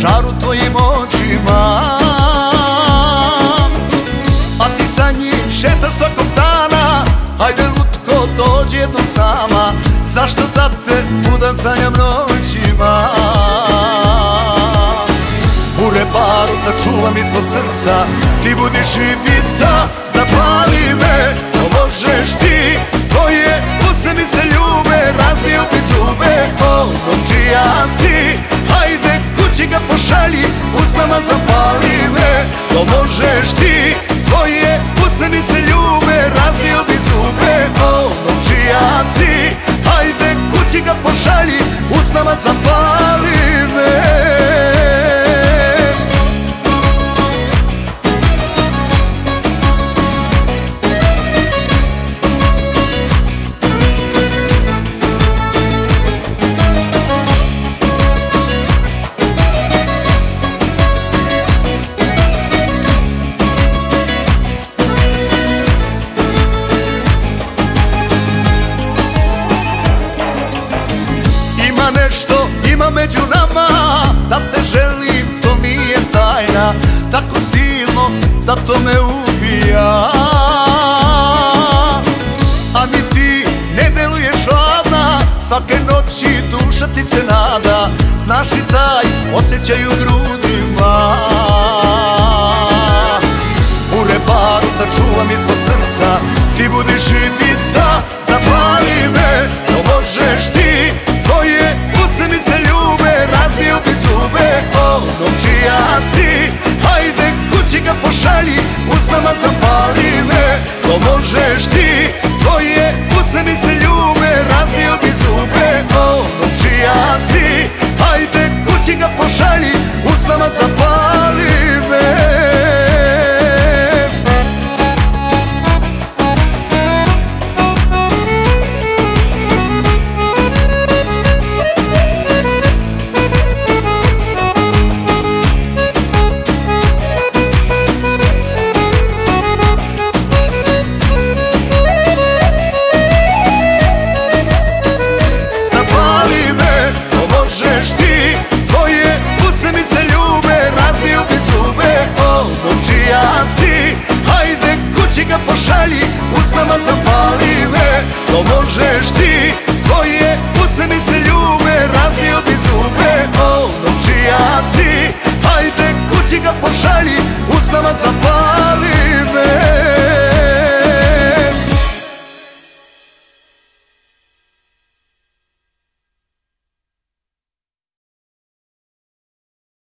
žar u tvojim očima, a ti sa njim šetaš svakog dana. Hajde lutko, dođi jednom sama, zašto da te budam sanjam noćima. U rebaru da čuvam ispod srca, ti budiš Ibica, zapali me, to možeš ti. Tvoje usne mi se ljube, razbiju mi zube, momčija si. Hajde kući ga pošalji, usnama zapali me, to možeš ti. Tvoje usne mi se ljube, razbiju mi zube, momčija si. Hajde kući ga pošalji, usnama zapali me. Nešto ima među nama, da te želim, to nije tajna, tako silno da to me ubija. A ni ti ne deluješ hladna, svake noći duša ti se nada, znaš i taj osjećaj u grudima. U rebaru da čuvam ispod srca, ti budiš Ibica, zapali me, to možeš ti. Tvoje usne mi se ljube, razbiju mi zube, momčija si. Hajde kući ga pošalji, usnama zapali me, to možeš ti. Tvoje usne mi se ljube, razbiju mi zube, momčija si. Hajde kući ga pošalji, usnama zapali me. Hajde kući ga pošalji, usnama zapali me, to možeš ti. Tvoje usne mi se ljube, razbiju mi zube, momčija si. Hajde kući ga pošalji, usnama zapali me.